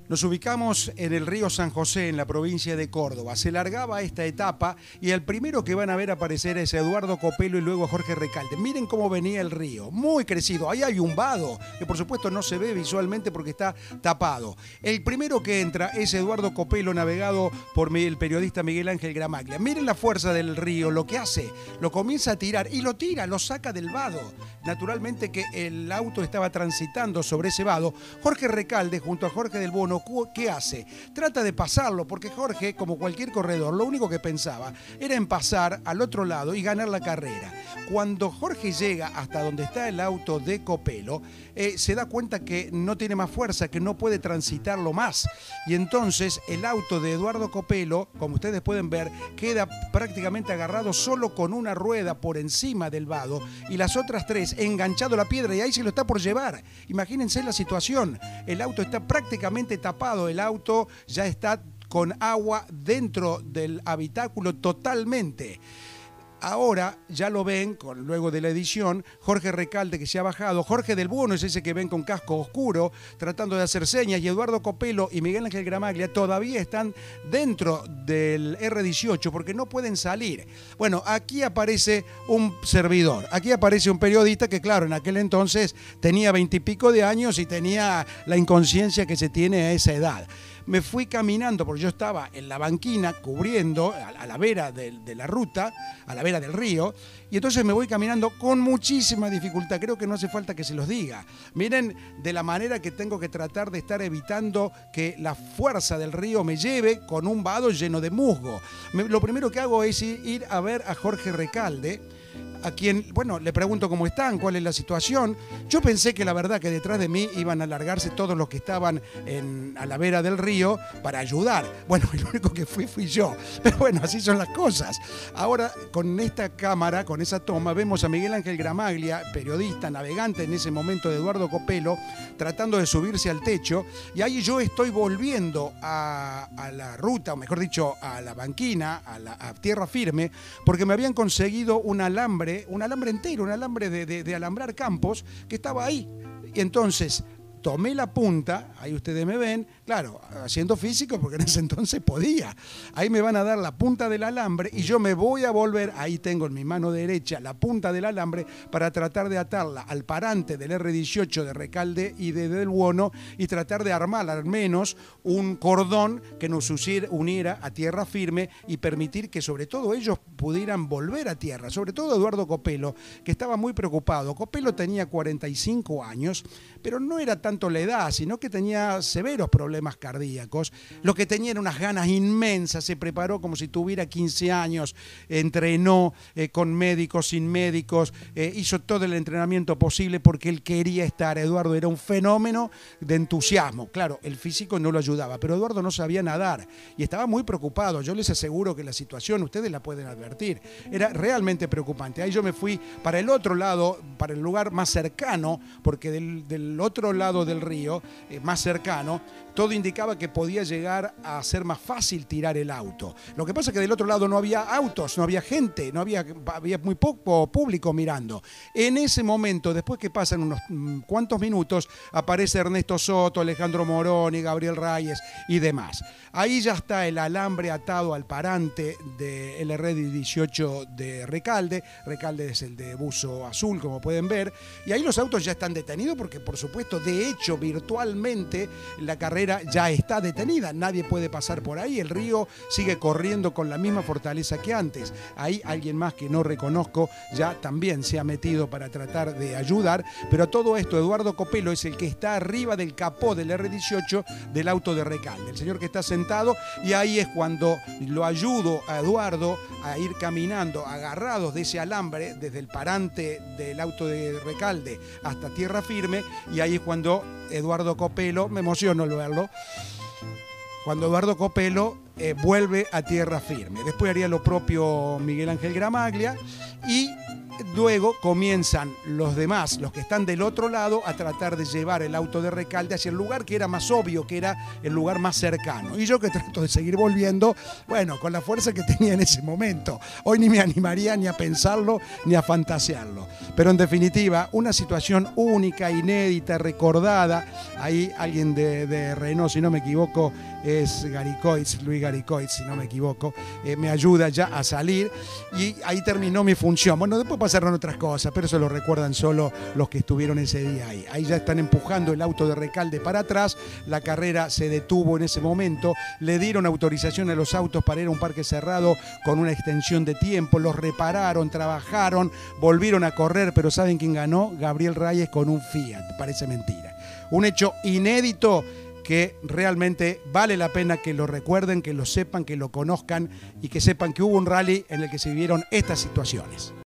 Nos ubicamos en el río San José, en la provincia de Córdoba. Se largaba esta etapa y el primero que van a ver aparecer es Eduardo Copelo y luego Jorge Recalde. Miren cómo venía el río, muy crecido. Ahí hay un vado que por supuesto no se ve visualmente porque está tapado. El primero que entra es Eduardo Copelo, navegado por el periodista Miguel Ángel Gramaglia. Miren la fuerza del río, lo que hace, lo comienza a tirar y lo tira, lo saca del vado. Naturalmente que el auto estaba transitando sobre ese vado. Jorge Recalde junto a Jorge del Bono, ¿qué hace? Trata de pasarlo, porque Jorge, como cualquier corredor, lo único que pensaba era en pasar al otro lado y ganar la carrera. Cuando Jorge llega hasta donde está el auto de Copelo, se da cuenta que no tiene más fuerza, que no puede transitarlo más. Y entonces el auto de Eduardo Copelo, como ustedes pueden ver, queda prácticamente agarrado solo con una rueda por encima del vado y las otras tres enganchado a la piedra, y ahí se lo está por llevar. Imagínense la situación. El auto está prácticamente tapado, el auto ya está con agua dentro del habitáculo totalmente. Ahora ya lo ven, luego de la edición, Jorge Recalde, que se ha bajado, Jorge del Bono es ese que ven con casco oscuro, tratando de hacer señas, y Eduardo Copelo y Miguel Ángel Gramaglia todavía están dentro del R18 porque no pueden salir. Bueno, aquí aparece un servidor, aquí aparece un periodista que, claro, en aquel entonces tenía 20 y pico de años y tenía la inconsciencia que se tiene a esa edad. Me fui caminando, porque yo estaba en la banquina cubriendo a la vera de la ruta, a la vera del río, y entonces me voy caminando con muchísima dificultad. Creo que no hace falta que se los diga. Miren de la manera que tengo que tratar de estar evitando que la fuerza del río me lleve con un vado lleno de musgo. Lo primero que hago es ir a ver a Jorge Recalde, a quien, bueno, le pregunto cómo están, cuál es la situación. Yo pensé que la verdad que detrás de mí iban a largarse todos los que estaban a la vera del río para ayudar. Bueno, el único que fui yo. Pero bueno, así son las cosas. Ahora, con esta cámara, con esa toma, vemos a Miguel Ángel Gramaglia, periodista, navegante en ese momento de Eduardo Copelo, tratando de subirse al techo. Y ahí yo estoy volviendo a la ruta, o mejor dicho, a la banquina, a tierra firme, porque me habían conseguido un alambre entero, un alambre de alambrar campos que estaba ahí. Y entonces tomé la punta, ahí ustedes me ven, claro, haciendo físico porque en ese entonces podía. Ahí me van a dar la punta del alambre y yo me voy a volver, ahí tengo en mi mano derecha la punta del alambre para tratar de atarla al parante del R18 de Recalde y de Del Bono y tratar de armar al menos un cordón que nos uniera a tierra firme y permitir que sobre todo ellos pudieran volver a tierra, sobre todo Eduardo Copelo, que estaba muy preocupado. Copelo tenía 45 años, pero no era tanto la edad, sino que tenía severos problemas cardíacos. Lo que tenía era unas ganas inmensas, se preparó como si tuviera 15 años, entrenó con médicos, sin médicos, hizo todo el entrenamiento posible porque él quería estar. Eduardo era un fenómeno de entusiasmo. Claro, el físico no lo ayudaba, pero Eduardo no sabía nadar y estaba muy preocupado. Yo les aseguro que la situación, ustedes la pueden advertir, era realmente preocupante. Ahí yo me fui para el otro lado, para el lugar más cercano, porque del otro lado del río, más cercano, todo indicaba que podía llegar a ser más fácil tirar el auto. Lo que pasa es que del otro lado no había autos, no había gente, había muy poco público mirando. En ese momento, después que pasan unos cuantos minutos, aparece Ernesto Soto, Alejandro Moroni, Gabriel Reyes y demás. Ahí ya está el alambre atado al parante del R18 de Recalde. Recalde es el de buzo azul, como pueden ver. Y ahí los autos ya están detenidos porque, por supuesto, de hecho, virtualmente la carrera ya está detenida. Nadie puede pasar por ahí. El río sigue corriendo con la misma fortaleza que antes. Ahí alguien más que no reconozco ya también se ha metido para tratar de ayudar. Pero todo esto, Eduardo Copelo es el que está arriba del capó del R18 del auto de Recalde. El señor que está sentado, y ahí es cuando lo ayudo a Eduardo a ir caminando agarrados de ese alambre desde el parante del auto de Recalde hasta tierra firme, y ahí es cuando Eduardo Copelo, me emociono al verlo, cuando Eduardo Copelo vuelve a tierra firme. Después haría lo propio Miguel Ángel Gramaglia y luego comienzan los demás, los que están del otro lado, a tratar de llevar el auto de Recalde hacia el lugar que era más obvio, que era el lugar más cercano. Y yo que trato de seguir volviendo, bueno, con la fuerza que tenía en ese momento. Hoy ni me animaría ni a pensarlo ni a fantasearlo. Pero en definitiva, una situación única, inédita, recordada. Ahí alguien de Renault, si no me equivoco, es Garicoitz, Luis Garicoitz, si no me equivoco, me ayuda ya a salir y ahí terminó mi función. Bueno, después pasaron otras cosas, pero eso lo recuerdan solo los que estuvieron ese día ahí. Ahí ya están empujando el auto de Recalde para atrás, la carrera se detuvo en ese momento, le dieron autorización a los autos para ir a un parque cerrado con una extensión de tiempo, los repararon, trabajaron, volvieron a correr, pero ¿saben quién ganó? Gabriel Reyes con un Fiat, parece mentira. Un hecho inédito que realmente vale la pena que lo recuerden, que lo sepan, que lo conozcan y que sepan que hubo un rally en el que se vivieron estas situaciones.